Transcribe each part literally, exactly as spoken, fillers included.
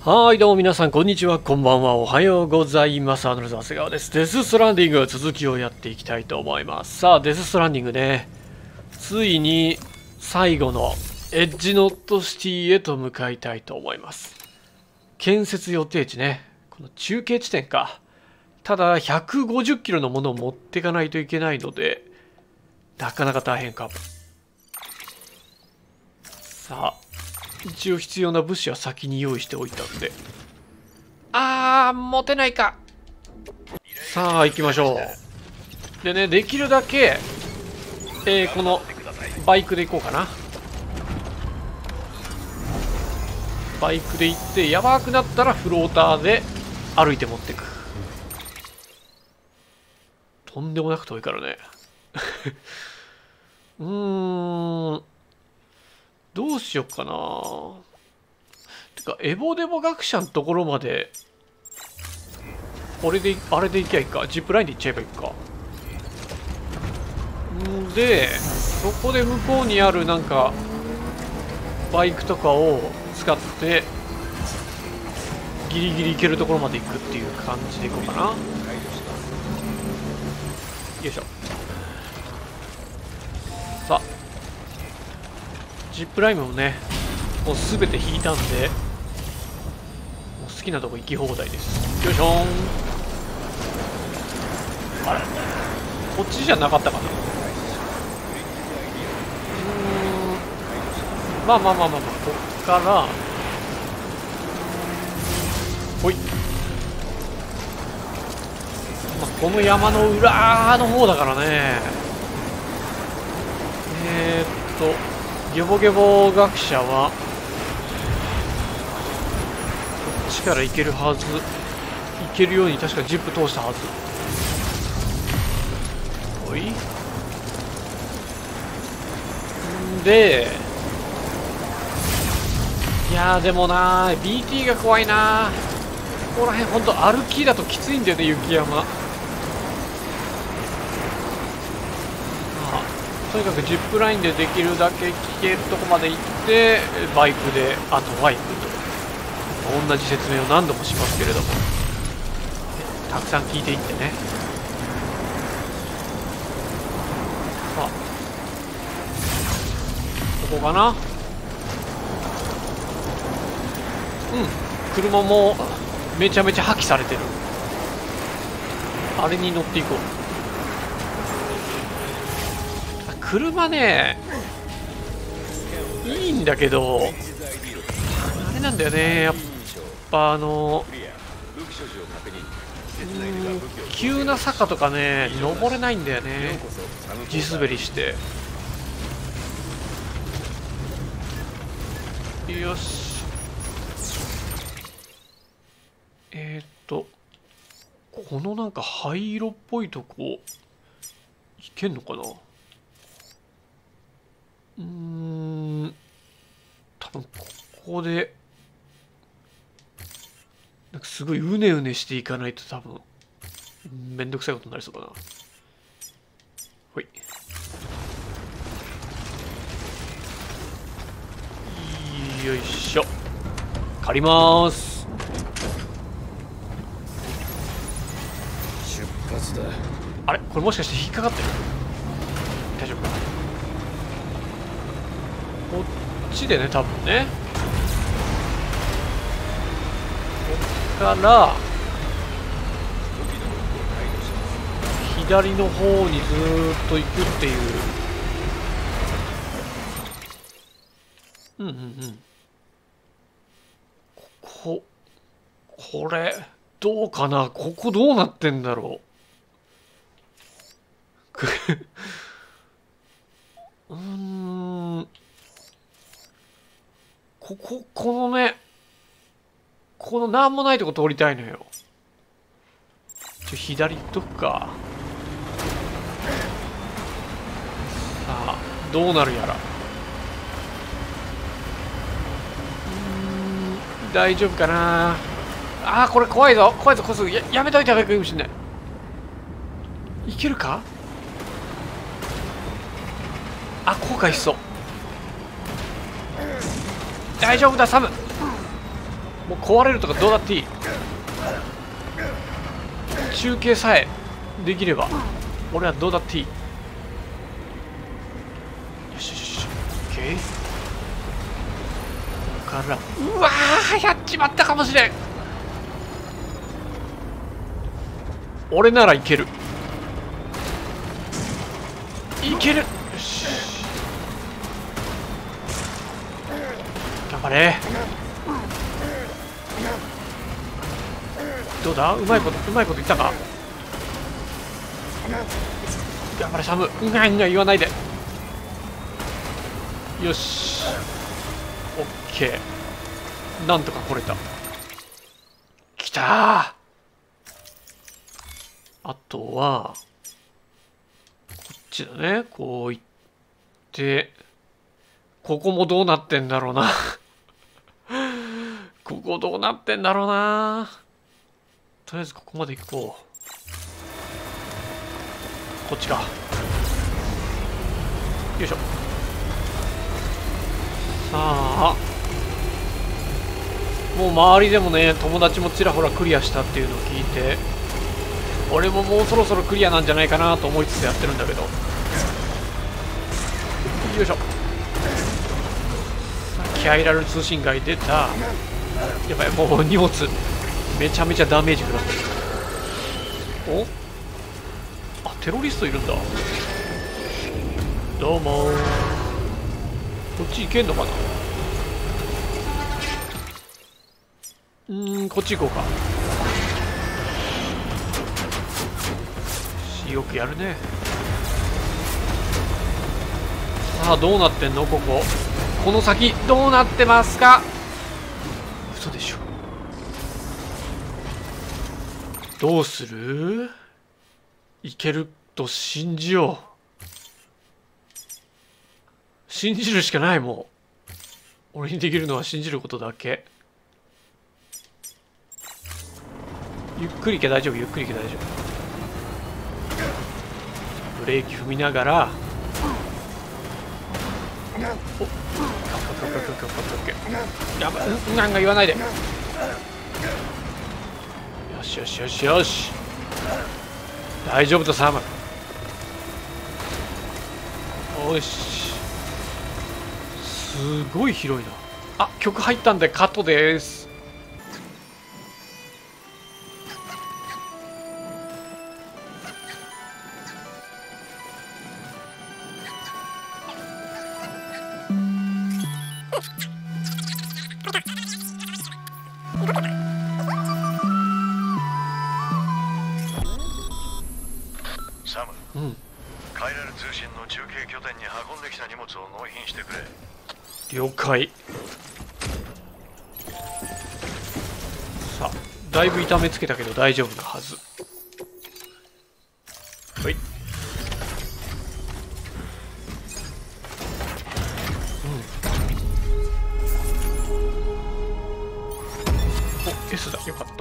はい、どうも皆さん、こんにちは、こんばんは、おはようございます。アドレス、長谷川です。デスストランディング、続きをやっていきたいと思います。さあ、デスストランディングね、ついに最後のエッジノットシティへと向かいたいと思います。建設予定地ね、この中継地点か。ただ、ひゃくごじゅっキロのものを持っていかないといけないので、なかなか大変かも。さあ、一応必要な物資は先に用意しておいたんで。あー、持てないか。さあ、行きましょう。でね、できるだけ、えー、このバイクで行こうかな。バイクで行って、やばくなったらフローターで歩いて持ってく。とんでもなく遠いからね。うーん。どうしよっかな。てか、エボデボ学者のところまで、これで、あれで行きゃいいか。ジップラインで行っちゃえばいいか。んで、そこで向こうにあるなんか、バイクとかを使って、ギリギリ行けるところまで行くっていう感じで行こうかな。よいしょ。さあ。ジップラインもね、もうすべて引いたんで、もう好きなとこ行き放題です。よいしょーん。あれこっちじゃなかったかな。うーん。まあまあまあまあまあ、こっから、ほい。まあ、この山の裏の方だからね。えー、っと、ゲボゲボ学者はこっちから行けるはず。行けるように確かジップ通したはず。おいんで、いやーでもなー ビーティー が怖いなー。ここら辺ほんと歩きだときついんだよね、雪山。とにかくジップラインでできるだけ聞けるとこまで行ってバイクであとは行くと。同じ説明を何度もしますけれども、たくさん聞いていってね。さあ、ここかな。うん、車もめちゃめちゃ破棄されてる。あれに乗っていこう。車ね、いいんだけど、あれなんだよね、やっぱあの、急な坂とかね、登れないんだよね、地滑りして。よし。えー、っと、このなんか灰色っぽいとこ、いけんのかな。うーん、多分ここでなんかすごいうねうねしていかないと多分めんどくさいことになりそうだな。ほい。よいしょ。借りまーす。 出発だ。 あれこれもしかして引っかかってる？大丈夫かな。こっちでね、多分ね。こっから左の方にずーっと行くっていう。うんうんうん。ここ、これどうかな。ここどうなってんだろう。うーん。ここ、このね、このなんもないとこ通りたいのよ。ちょ、左行っとくか。さあ、どうなるやら。うーん、大丈夫かな。あー、これ怖いぞ。怖いぞ、こすぐ。や、やめといた方がいいかもしれない。いけるか。あ、後悔しそう。大丈夫だ、サム。 もう壊れるとかどうだっていい。中継さえできれば俺はどうだっていい。よしよしよし、オッケー。ここからうわー、やっちまったかもしれん。俺ならいける、いける。よし、頑張れ。どうだ、うまいことうまいこといったか。頑張れサム、うがんが言わないで。よし、オッケー、なんとか来れた。きたー。あとはこっちだね。こういってここもどうなってんだろうなここどうなってんだろうな。とりあえずここまで行こう。こっちか。よいしょ。さあ、もう周りでもね、友達もちらほらクリアしたっていうのを聞いて、俺ももうそろそろクリアなんじゃないかなと思いつつやってるんだけど。よいしょ。さっきアイラル通信外出た。やばい、もう荷物めちゃめちゃダメージ食らってる。お、あ、テロリストいるんだ。どうもー。こっち行けんのかな。うーん、こっち行こうか。よくやるね。さあどうなってんの、こここの先どうなってますか。嘘でしょ。どうする。いけると信じよう。信じるしかない。もう俺にできるのは信じることだけ。ゆっくり行け大丈夫、ゆっくり行け大丈夫。ブレーキ踏みながら、お、やばい、うんなんか言わないで。よしよしよしよし、大丈夫だサム。よし、すごい広いな。あ、曲入ったんでカットです。 サム、 うん、 カイラル通信の中継拠点に運んできた荷物を納品してくれ。 了解。さあ、だいぶ痛めつけたけど大丈夫なはず。はい、うん、お、 S だ、よかった。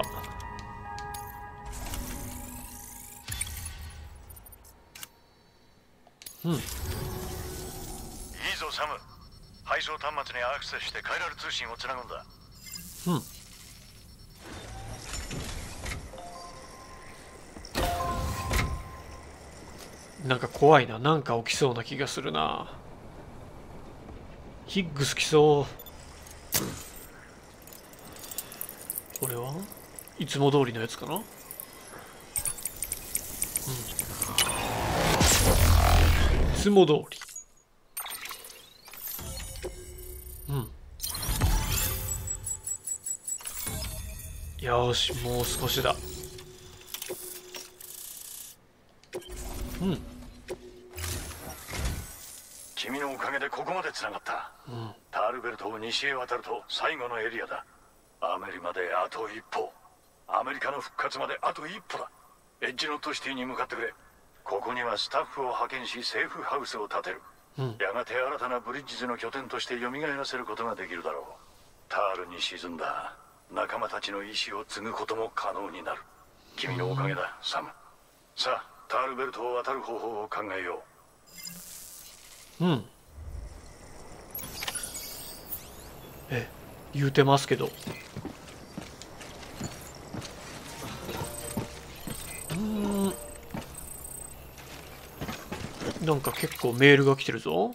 うん、いいぞサム、配送端末にアクセスしてカイラル通信をつなぐんだ。 うん、なんか怖いな。なんか起きそうな気がするな。ヒッグス来そう。これはいつも通りのやつかな。うん、いつも通り。うん、よし、もう少しだ。うん、 君のおかげでここまでつながった、 うん、 タールベルトを西へ渡ると最後のエリアだ。アメリまであと一歩、アメリカの復活まであと一歩だ。エッジノットシティに向かってくれ。ここにはスタッフを派遣しセーフハウスを建てる、うん、やがて新たなブリッジズの拠点として蘇らせることができるだろう。タールに沈んだ仲間たちの意志を継ぐことも可能になる。君のおかげだ、サム。さあタールベルトを渡る方法を考えよう。うん、え、言うてますけどなんか結構メールが来てるぞ。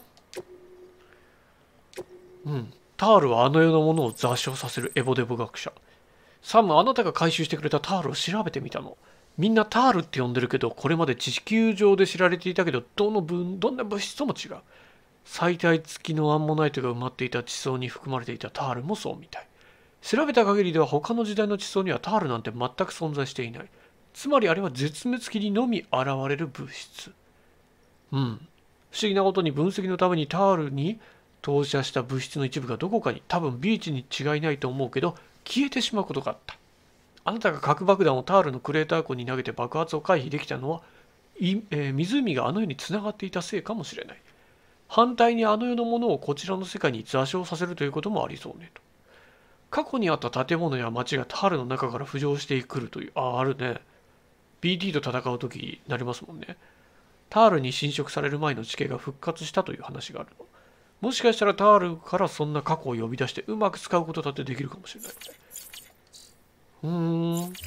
うん。タールはあの世のものを座礁させるエボデブ学者。サム、あなたが回収してくれたタールを調べてみたの。みんなタールって呼んでるけど、これまで地球上で知られていたけど、どの分、どんな物質とも違う。最大付きのアンモナイトが埋まっていた地層に含まれていたタールもそうみたい。調べた限りでは他の時代の地層にはタールなんて全く存在していない。つまりあれは絶滅期にのみ現れる物質。うん。不思議なことに分析のためにタールに投射した物質の一部がどこかに、多分ビーチに違いないと思うけど、消えてしまうことがあった。あなたが核爆弾をタールのクレーター湖に投げて爆発を回避できたのは、いえー、湖があの世につながっていたせいかもしれない。反対にあの世のものをこちらの世界に座礁させるということもありそうねと。過去にあった建物や街がタールの中から浮上してくるという、あ、あるね。ビーティー と戦う時になりますもんね。タールに侵食される前の地形が復活したという話があるの。もしかしたらタールからそんな過去を呼び出してうまく使うことだってできるかもしれない。うーん。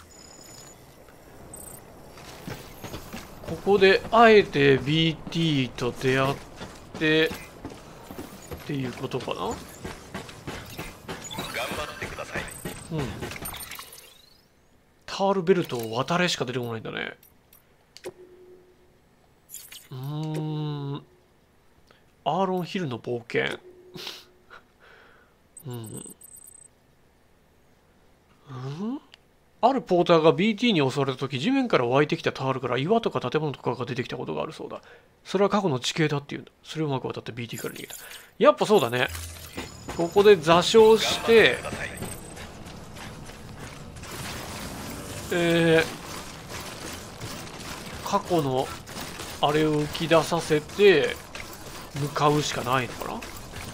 ここであえて ビーティー と出会ってっていうことかな。頑張ってください。うん。タールベルトを渡れしか出てこないんだね。うーん。アーロンヒルの冒険。うん。うんあるポーターが ビーティー に襲われた時、地面から湧いてきたタールから岩とか建物とかが出てきたことがあるそうだ。それは過去の地形だっていうんだ。それをうまく渡って ビーティー から逃げた。やっぱそうだね。ここで座礁して、えー、過去のあれを浮き出させて向かうしかないのかな。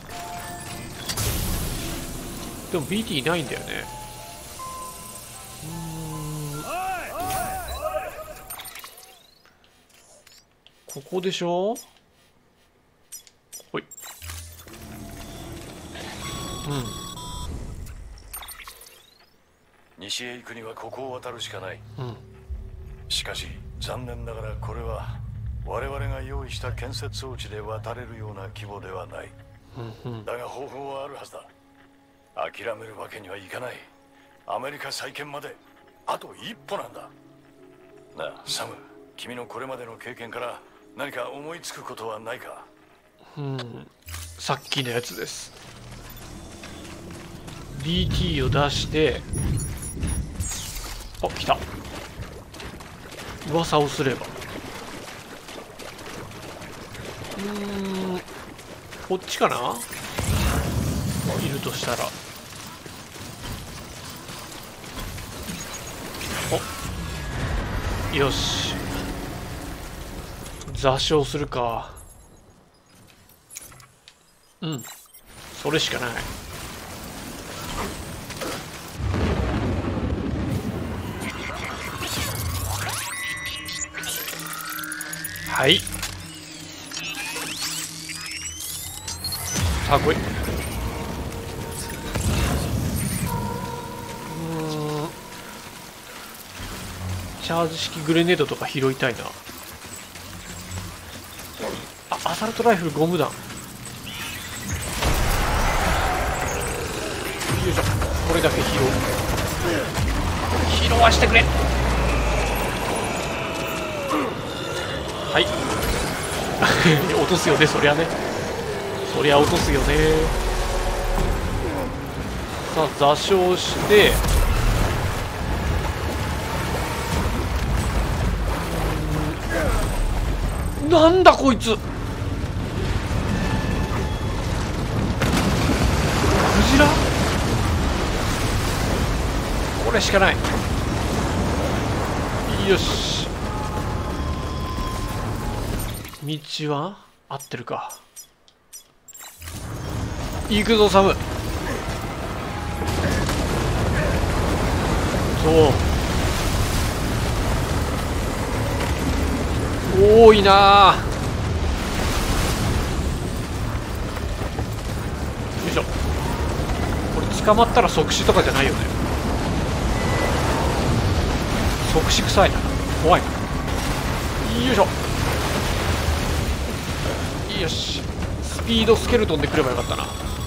でも ビーティー いないんだよね。ここでしょ。ほい。うん。 西へ行くにはここを渡るしかない。 うん。 しかし残念ながらこれは我々が用意した建設装置で渡れるような規模ではない。 うんうん、 だが方法はあるはずだ。諦めるわけにはいかない。アメリカ再建まであと一歩なんだ。なあサム、君のこれまでの経験から何か思いつくことはないか。 うん、さっきのやつです。 ビーティー を出してあ、来た。噂をすればうーんこっちかな。いるとしたらおよし座礁するか。うんそれしかない。はいさあ来い。うんチャージ式グレネードとか拾いたいな。あ、アサルトライフルゴム弾。よいしょこれだけ拾う。拾わしてくれ。はい落とすよねそりゃね。そりゃ落とすよね。さあ座礁してなんだこいつ。クジラ。これしかない。よし道は合ってるか。行くぞサム。そう多いな。よいしょ。これ捕まったら即死とかじゃないよね。即死臭いな。怖いな。よいしょ。 よし、スピードスケルトンで来ればよかったな。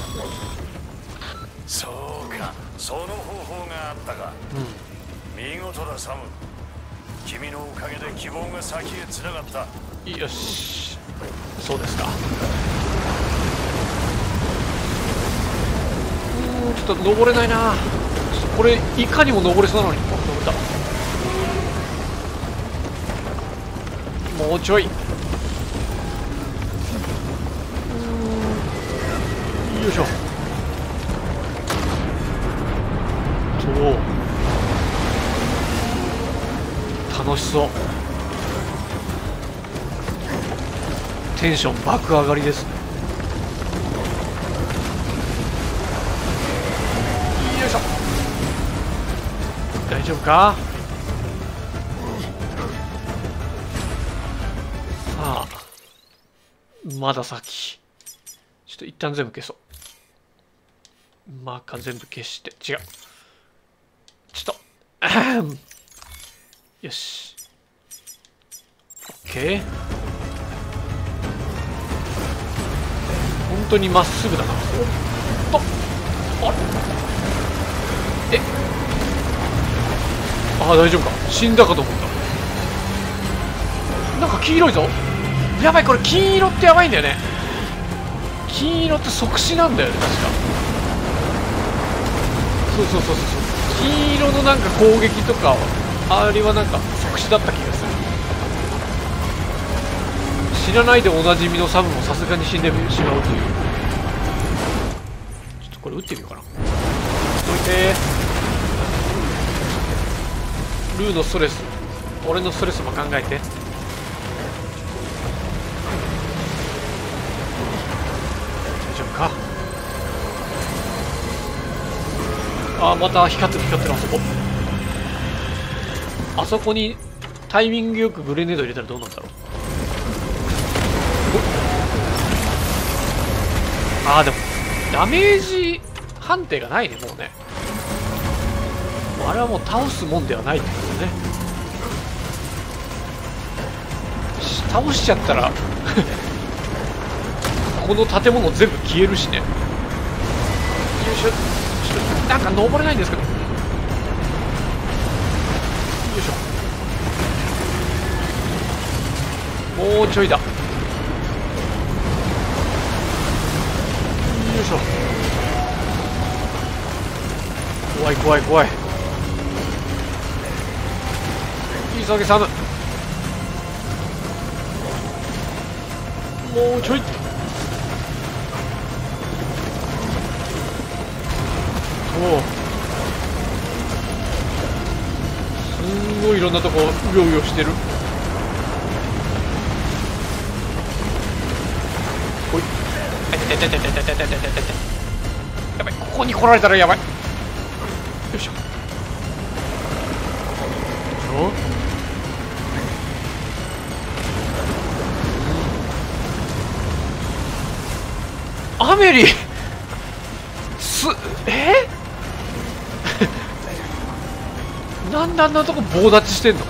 そうか、その方法があったか。 う見事だサム。君のおかげで希望が先へつながった。 ん、よし、そうですか。うーん、ちょっと登れないな。これいかにも登れそうなのに。あ、登れた。もうちょい。うーん、よいしょ。おお、楽しそう。テンション爆上がりですね。よいしょ。大丈夫か。さあ、まだ先。ちょっと一旦全部消そう。マーカー全部消して、違う。ちょっと、あん、よし。オッケー。本当にまっすぐだな。おっと、あれ、え、ああ、大丈夫か。死んだかと思った。なんか黄色いぞ。やばい、これ金色ってやばいんだよね。金色って即死なんだよね、確か。そうそうそうそう。金色のなんか攻撃とか、あれはなんか即死だった気がする。知らないでおなじみのサブもさすがに死んでしまうという。ちょっとこれ撃ってみようかな。どいてー。ルーのストレス、俺のストレスも考えて。大丈夫か。あー、また光ってる光ってる。あそこ、あそこにタイミングよくグレネード入れたらどうなんだろう。あー、でもダメージ判定がないね、もうね。あれはもう倒すもんではないってことね。倒しちゃったらこの建物全部消えるしね。よいしょ。ちょっとなんか登れないんですけど。よいしょ。もうちょいだ。よいしょ。怖い怖い怖い。急げサム。もうちょい。おお、すんごいいろんなとこうようよしてる。ほい。あててててててててててて。やばい、ここに来られたらやばい。よいしょ。どうしよう。アメリす、えなんであんなとこ棒立ちしてんの。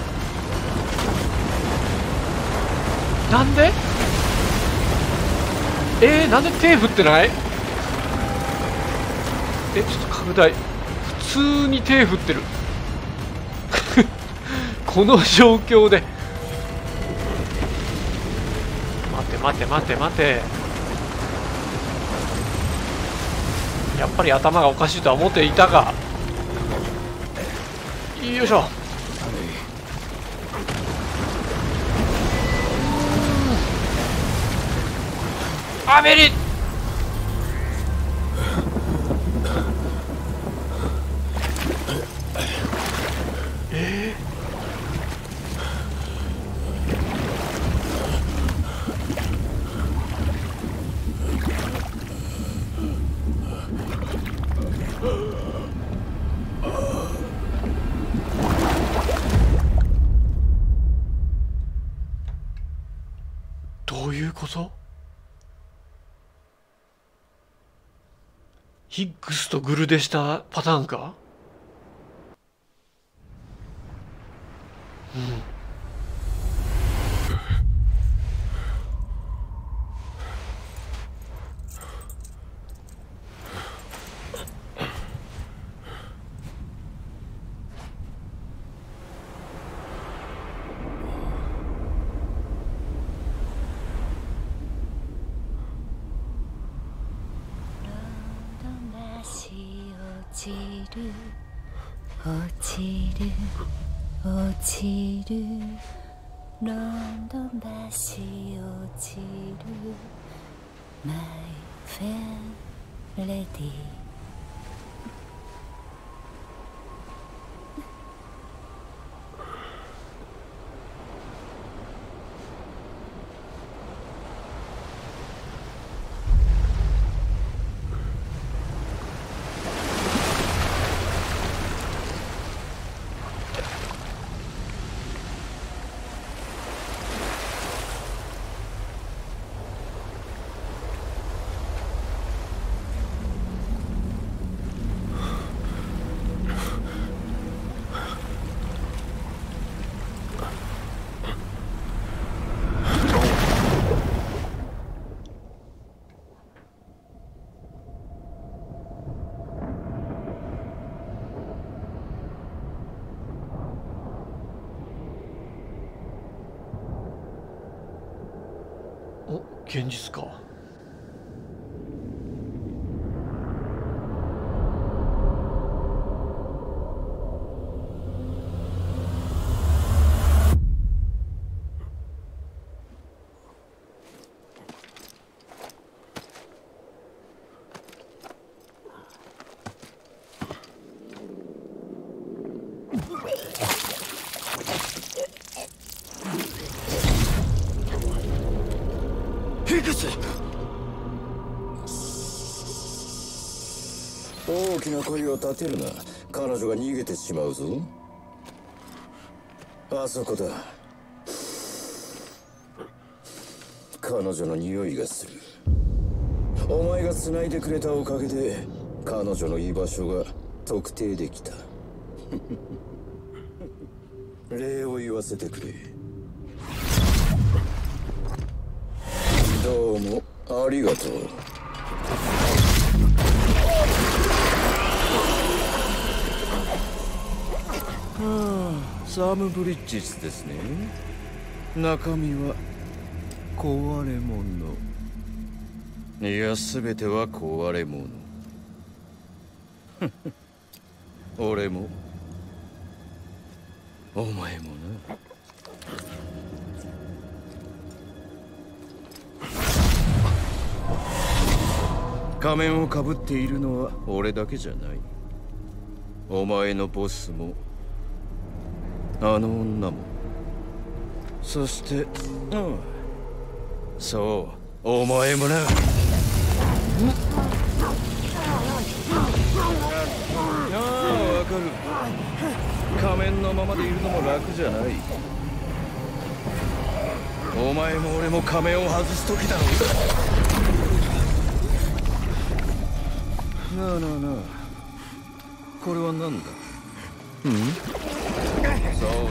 なんでえー、なんで手振ってない。え、ちょっと拡大。普通に手振ってるこの状況で。待て待て待て待て。やっぱり頭がおかしいとは思っていたが。よいしょ。アメリ。えーどういうこと。ヒッグスとグルでしたパターンか。うん。 ちる落ちる落ちるロンドン橋落ちるマイフェアレディお、現実か。 大きな声を立てるな。彼女が逃げてしまうぞ。あそこだ。彼女の匂いがする。お前が繋いでくれたおかげで彼女の居場所が特定できた。礼を言わせてくれ。どうもありがとう。はあ、サム・ブリッジスですね。中身は壊れ物。いや、全ては壊れ物。俺もお前もな。仮面をかぶっているのは俺だけじゃない。お前のボスもあの女も、そして、うん、そうお前もな。ああ、わかる。仮面のままでいるのも楽じゃない。お前も俺も仮面を外す時だろう。なあなあなあ、これは何だ。うん、そうそうそう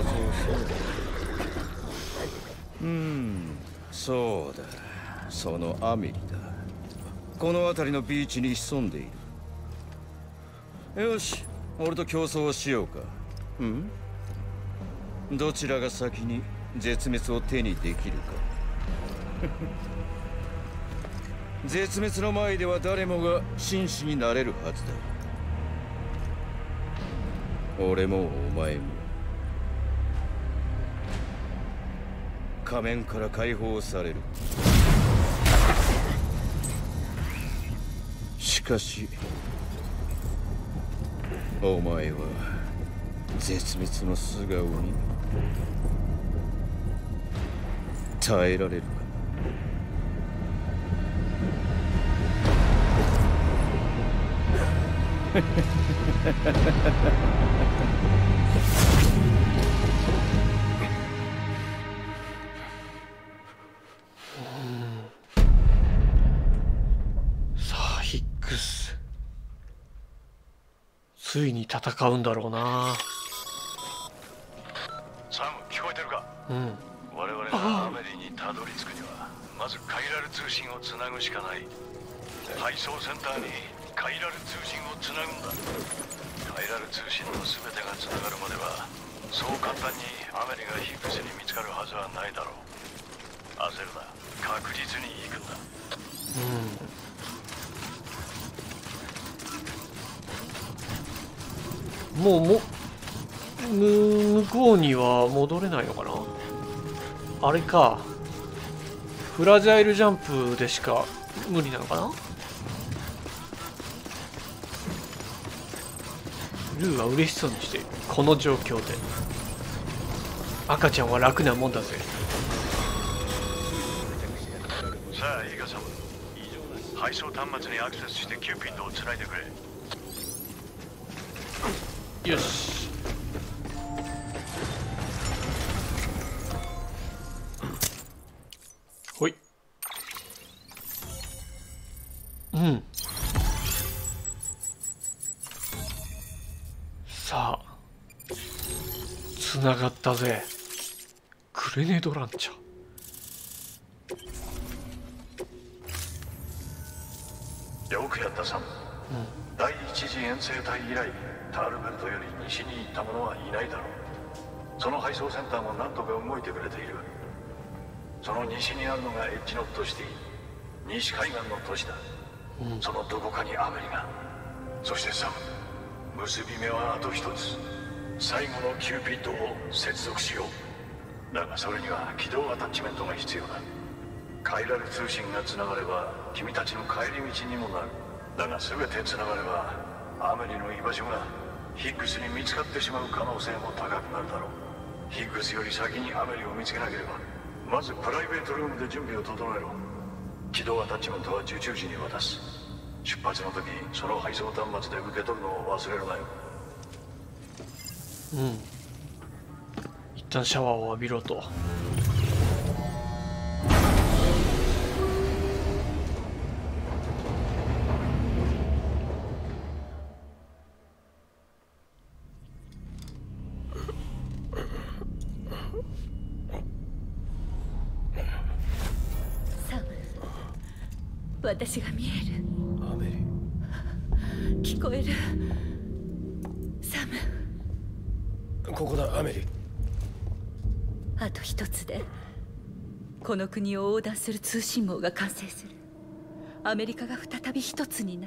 。うん、そうだ。そのアメリだ。この辺りのビーチに潜んでいる。よし、俺と競争をしようか。うん、どちらが先に絶滅を手にできるか。絶滅の前では誰もが紳士になれるはずだ。俺もお前も仮面から解放される。しかしお前は絶滅の素顔に耐えられるか。 さあヒックス、ついに戦うんだろうな。 サム、聞こえてるか。 うん、 我々がアメリにたどり着くにはまずカイラル通信をつなぐしかない。配送センターにカイラル通信をつなぐんだ。カイラル通信の全てがつながるまではそう簡単にアメリがヒックスに見つかるはずはないだろう。焦るな、確実に行くんだ。 うん、 もうもむ向こうには戻れないのかな。あれか、フラジャイルジャンプでしか無理なのかな。ルーは嬉しそうにしている。この状況で赤ちゃんは楽なもんだぜ。 さあイガ様、配送端末にアクセスしてキューピッドをつないでくれ。 よし。ほい。うん。さあ、つながったぜ。グレネードランチャー。 よくやったサム、うん、第一次遠征隊以来タールベルトより西に行った者はいないだろう。その配送センターも何とか動いてくれている。その西にあるのがエッジノットシティ、西海岸の都市だ、うん、そのどこかにアメリカ。そしてサム、結び目はあと一つ。最後のキューピッドを接続しよう。だがそれには起動アタッチメントが必要だ。カイラル通信がつながれば君たちの帰り道にもなる。だが全てつながればアメリの居場所がヒッグスに見つかってしまう可能性も高くなるだろう。ヒッグスより先にアメリを見つけなければ、まずプライベートルームで準備を整えろ。起動アタッチメントは受注時に渡す。出発の時その配送端末で受け取るのを忘れるなよ。 うん。一旦シャワーを浴びろと。 私が見える。 アメリ、 聞こえる。サム、 ここだ。アメリ、 あと一つでこの国を横断する通信網が完成する。アメリカが再び一つになる。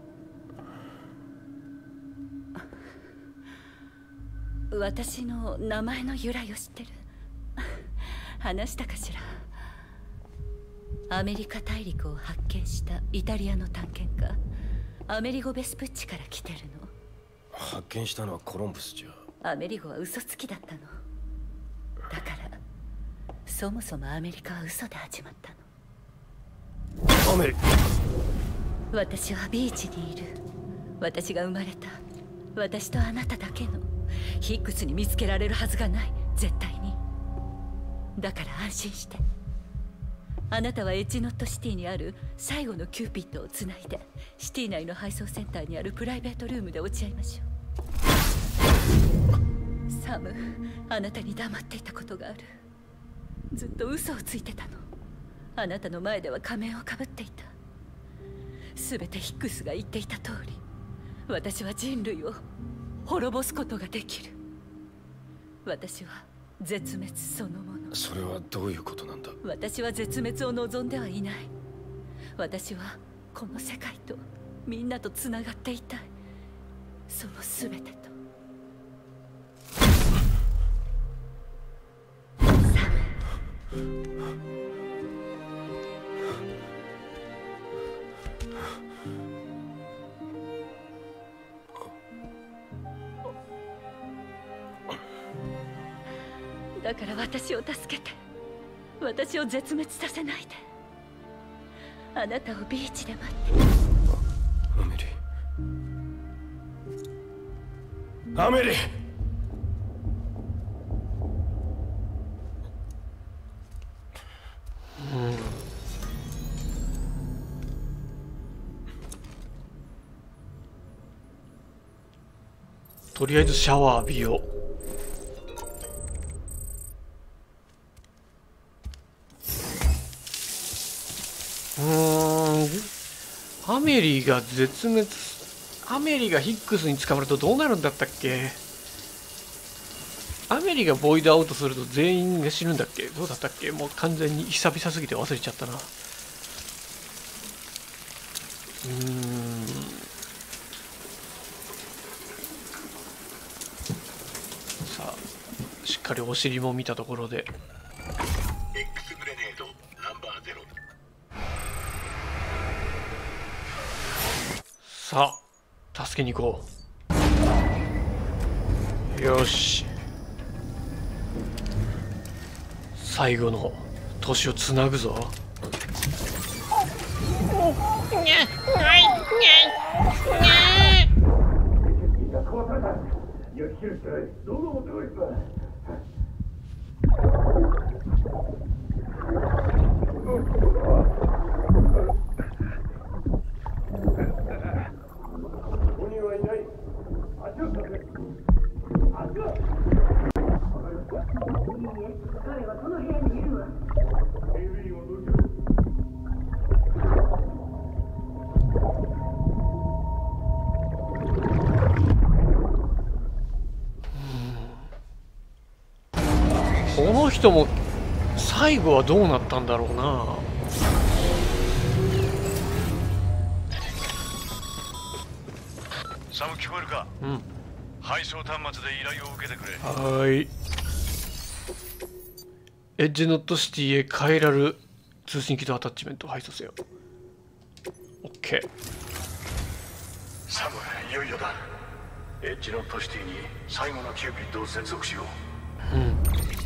私の名前の由来を知ってる？話したかしら。アメリカ大陸を発見したイタリアの探検家アメリゴ・ベスプッチから来てるの。 発見したのはコロンブスじゃ。 アメリゴは嘘つきだったの。だからそもそもアメリカは嘘で始まったの。 アメリ、 私はビーチにいる。私が生まれた私とあなただけの。ヒッグスに見つけられるはずがない、絶対に。だから安心して。あなたはエッジノットシティにある最後のキューピッドをつないで、シティ内の配送センターにあるプライベートルームで落ち合いましょう。サム、あなたに黙っていたことがある。ずっと嘘をついてたの。あなたの前では仮面をかぶっていた。全てヒッグスが言っていた通り、私は人類を滅ぼすことができる。私は絶滅そのもの。 それはどういうことなんだ？ 私は絶滅を望んではいない。私はこの世界とみんなとつながっていたい。その全てと。サム、だから私を助けて。私を絶滅させないで。あなたをビーチで待って。 アメリ、アメリ、 うん。とりあえずシャワー浴びよう。うーん、アメリが絶滅、アメリがヒックスに捕まるとどうなるんだったっけ。アメリがボイドアウトすると全員が死ぬんだっけ。どうだったっけ。もう完全に久々すぎて忘れちゃったな。うーん、 あしっかりお尻も見たところで X グレネードナンバーゼロ。 さあ助けに行こう。よし、最後の年をつなぐぞ。この人も最後はどうなったんだろうな。 サム聞こえるか。 うん、 配送端末で依頼を受けてくれ。 はーい。エッジノットシティへカイラル通信機動アタッチメントを配送せよ。 OK。 サム、いよいよだ。エッジノットシティに最後のキューピッドを接続しよう。 うん、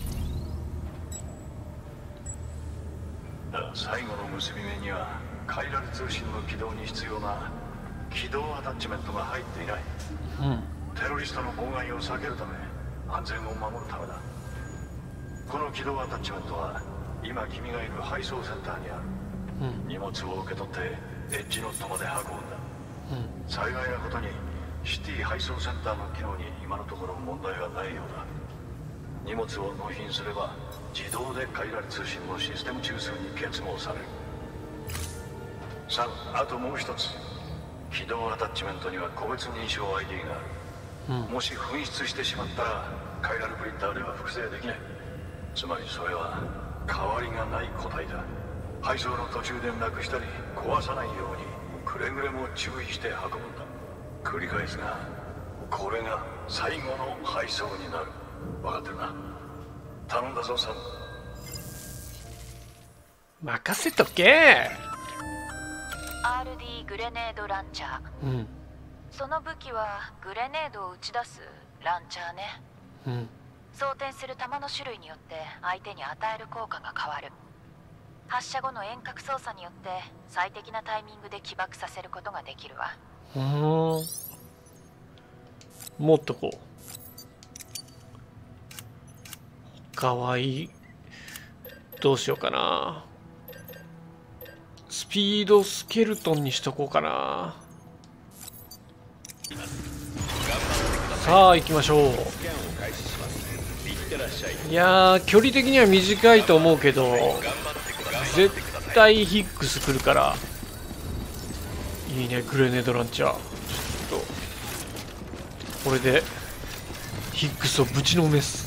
最後の結び目にはカイラル通信の起動に必要な起動アタッチメントが入っていない。 うん、 テロリストの妨害を避けるため、安全を守るためだ。この起動アタッチメントは今君がいる配送センターにある。 うん、 荷物を受け取ってエッジノットまで運んだ。 うん、 幸いなことにシティ配送センターの機能に今のところ問題はないようだ。荷物を納品すれば自動でカイラル通信のシステム中枢に結合される。さん、あともう一つ。起動アタッチメントには個別認証 アイディー がある。 うん、 もし紛失してしまったらカイラルプリンターでは複製できない。つまりそれは代わりがない個体だ。配送の途中でなくしたり壊さないようにくれぐれも注意して運ぶんだ。繰り返すが、これが最後の配送になる。分かってるな。頼んだぞ、サム。 任せとけ。 アールディー グレネードランチャー。 うん、 その武器はグレネードを打ち出すランチャーね。 うん、 装填する弾の種類によって相手に与える効果が変わる。発射後の遠隔操作によって最適なタイミングで起爆させることができるわ。 うん、もっとこうかわいい。どうしようかな。スピードスケルトンにしとこうかな。さあ行きましょう。いやー、距離的には短いと思うけど絶対ヒックス来るからいいね。グレネードランチャー、ちょっとこれでヒックスをぶちのめす。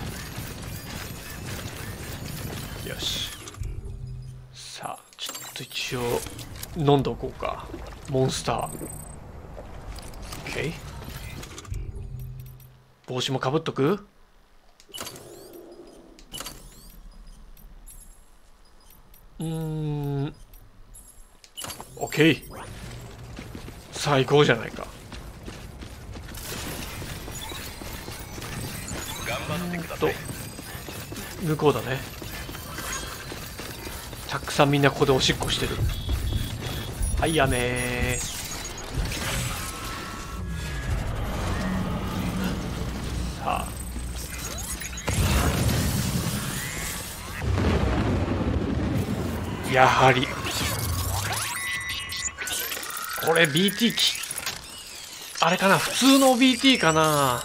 よし、さあちょっと一応飲んでおこうか。モンスター OK。 帽子もかぶっとく。うーん OK、 最高じゃないか。と向こうだね。たくさんみんなここでおしっこしてる。はい、やめー。さあやはりこれ ビーティー 機あれかな、普通の ビーティー かな。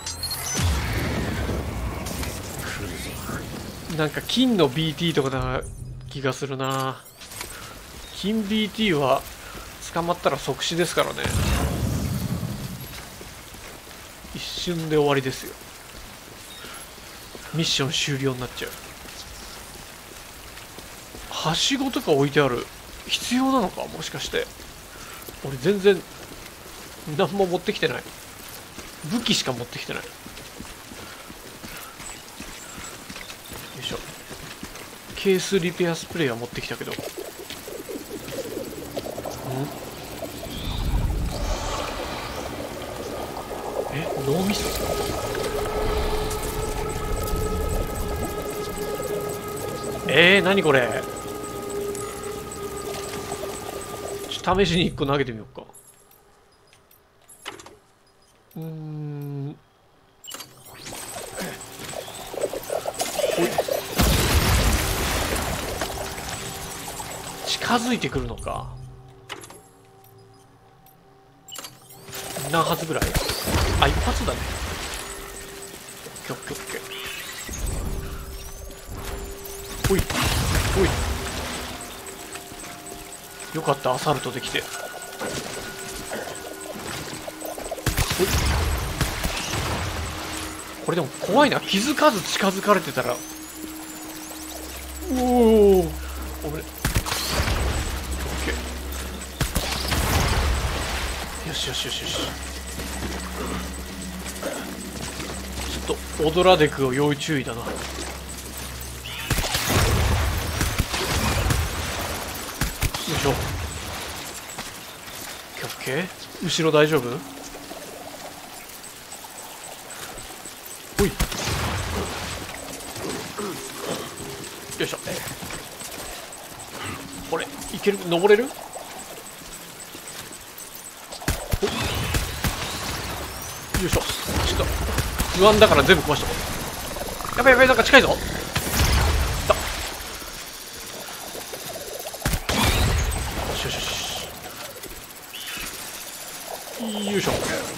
なんか金の ビーティー とかだ気がするな。金 ビーティー は捕まったら即死ですからね。一瞬で終わりですよ。ミッション終了になっちゃう。はしごとか置いてある。必要なのか、もしかして。俺全然何も持ってきてない。武器しか持ってきてない。 ケースリペアスプレーは持ってきたけど、んえ脳みそえー、何これ。ちょっと試しにいっこ投げてみようか。うーん、おい、近づいてくるのか。何発ぐらい。あ、一発だね。オッケーオッケーオッケー。おいおい、よかった、アサルトできて。おい、これでも怖いな、気づかず近づかれてたら。おお、おめで。オッケー、よしよしよしよし。ちょっとオドラデクを要注意だな。よいしょ。オッケー。後ろ大丈夫？ほい。よいしょ。これいける？登れる？よいしょ。ちょっと不安だから全部壊しとこう。やばいやばい、なんか近いぞ。よいしょ。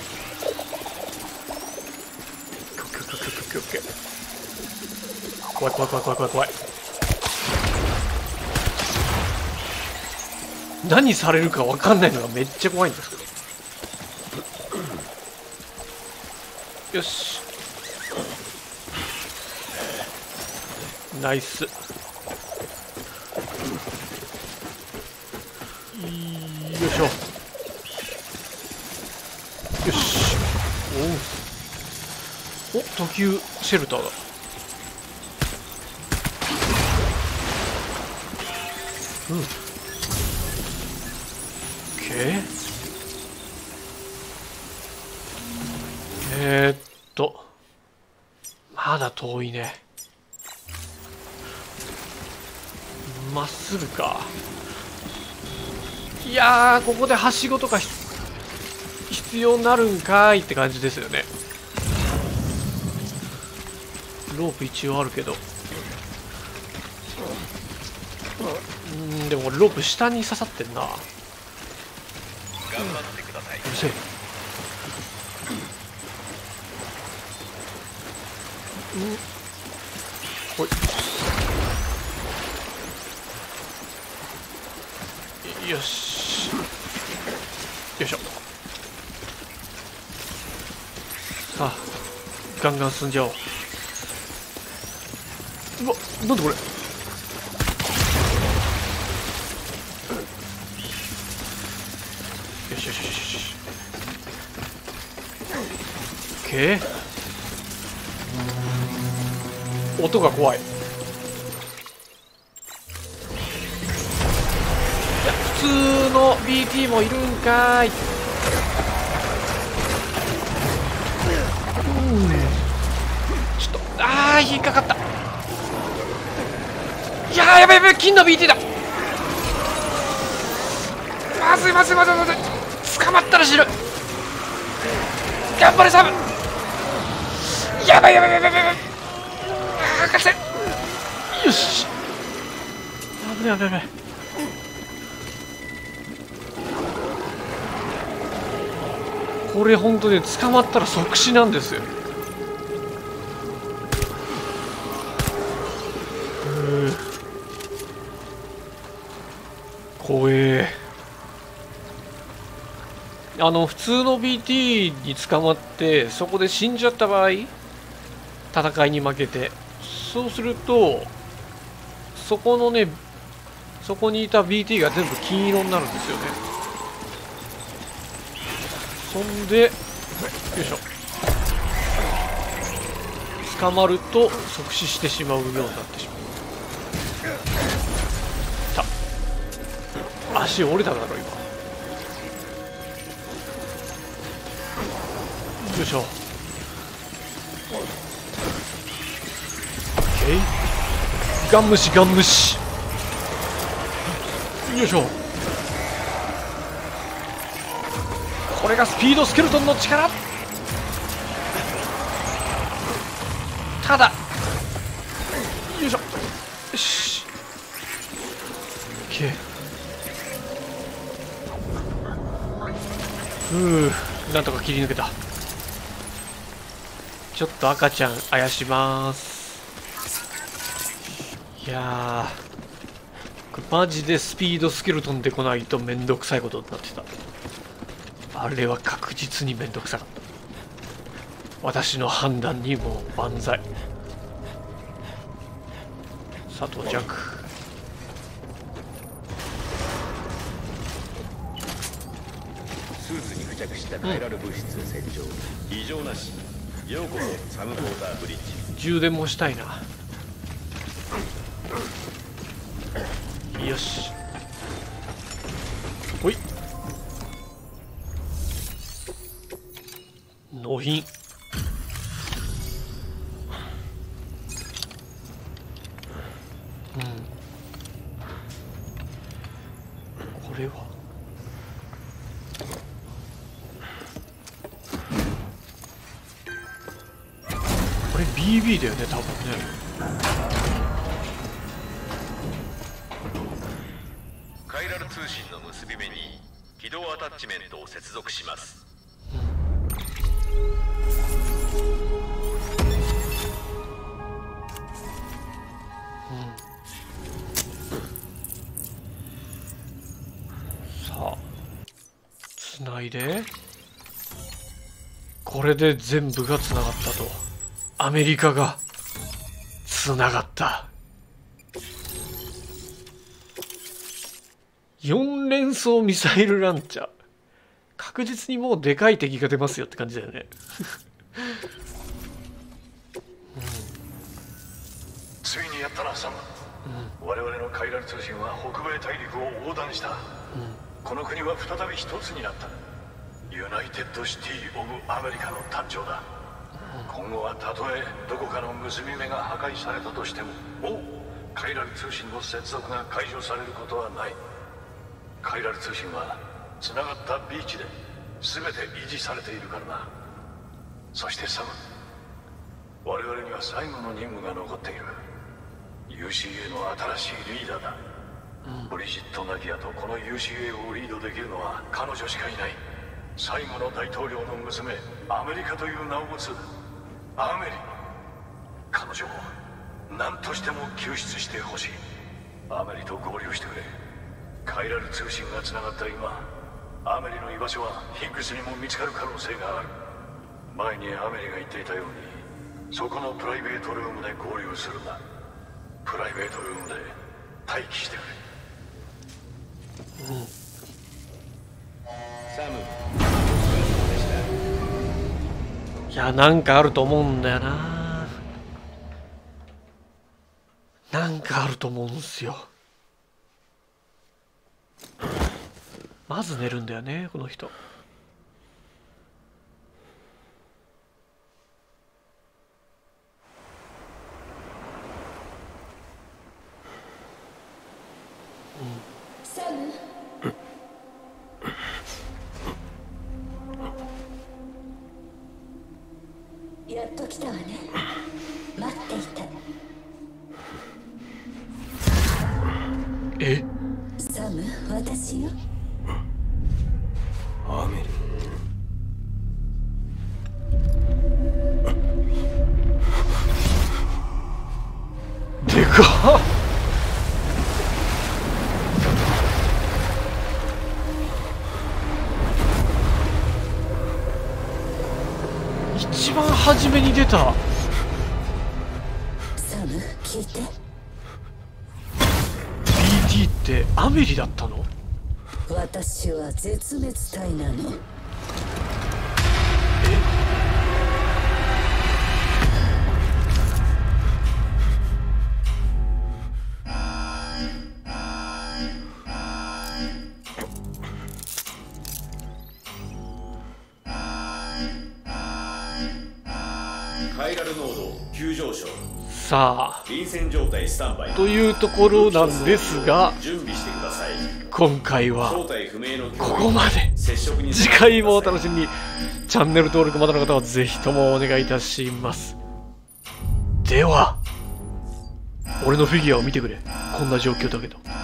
怖い怖い怖い怖い怖い怖い。何されるか分かんないのがめっちゃ怖いんですけど。よし、ナイス。よいしょ。よし。おお、特急シェルターだ。うん。オッケー。えー、っとまだ遠いね。まっすぐか。いやー、ここではしごとか必要になるんかいって感じですよね。ロープ一応あるけど、うん、でもこれロープ下に刺さってんな。頑張ってください。うるせえ。うん、ほい。よし、よいしょ。さあ、ガンガン進んじゃおう。うわ、なんでこれ。よしよしよしよし。オッケー。音が怖い。いや、普通の ビーティー もいるんかーい。ちょっと、あー、引っかかった。いやー、やばいやばい、金の ビーティー だ。まずいまずいまずいまずい。捕まったら死ぬ。頑張れサム。やばいやばいやばいやばい。あー、勝て。よし。危ない危ない危ない。これ本当に捕まったら即死なんですよ。怖え。あの普通の ビーティー に捕まってそこで死んじゃった場合、戦いに負けて、そうするとそこのね、そこにいた ビーティー が全部金色になるんですよね。そんで、よいしょ、捕まると即死してしまうようになってしまう。 足折れただろ今。よいしょ。 OK。 ガン虫ガン虫。よいしょ。これがスピードスケルトンの力。ただよいしょ。よし OK。 ふう、なんとか切り抜けた。ちょっと赤ちゃんあやします。いやー、これマジでスピードスケルトンでこないとめんどくさいことになってた。あれは確実にめんどくさかった。私の判断にもう万歳。さあ到着。 スーツに付着したカイラル物質洗浄、異常なし。ようこそサム・ポーターブリッジ。 充電もしたいな。よし、ほい。納品。うん、これはこれ ビービー だよね多分ね。 カイラル通信の結び目に起動アタッチメントを接続します。 さあつないで、これで全部がつながったと。アメリカがつながった。よん連装ミサイルランチャー、確実にもうでかい敵が出ますよって感じだよね。 ついにやったなサム、うん、我々のカイラル通信は北米大陸を横断した、うん、この国は再び一つになった。ユナイテッドシティ・オブ・アメリカの誕生だ、うん、今後はたとえどこかの結び目が破壊されたとしても、もうカイラル通信の接続が解除されることはない。カイラル通信はつながったビーチで全て維持されているからな。そしてサム、我々には最後の任務が残っている。 ユーシーエー の新しいリーダーだ、うん、ブリジット・ナギアとこの ユーシーエー をリードできるのは彼女しかいない。最後の大統領の娘、アメリカという名を持つアメリ。彼女を何としても救出してほしい。アメリと合流してくれ。カイラル通信がつながった今、アメリの居場所はヒッグスにも見つかる可能性がある。前にアメリが言っていたように、そこのプライベートルームで合流するんだ。プライベートルームで待機してくれ。うん、 サム、 いや、なんかあると思うんだよな。なんかあると思うんすよ。まず寝るんだよねこの人。 サム、やっと来たわね。待っていた。 え、 サム、私よ。 アメリ。 でかっ。一番初めに出た。 サム、聞いて。 ビーティー ってアメリだったの？ 私は絶滅体なの。 急上昇。 さあ臨戦状態スタンバイ。 というところなんですが、 準備してください。 今回は正体不明のここまで。 接触に次回もお楽しみに。チャンネル登録まだの方はぜひともお願いいたします。では俺のフィギュアを見てくれ。こんな状況だけど。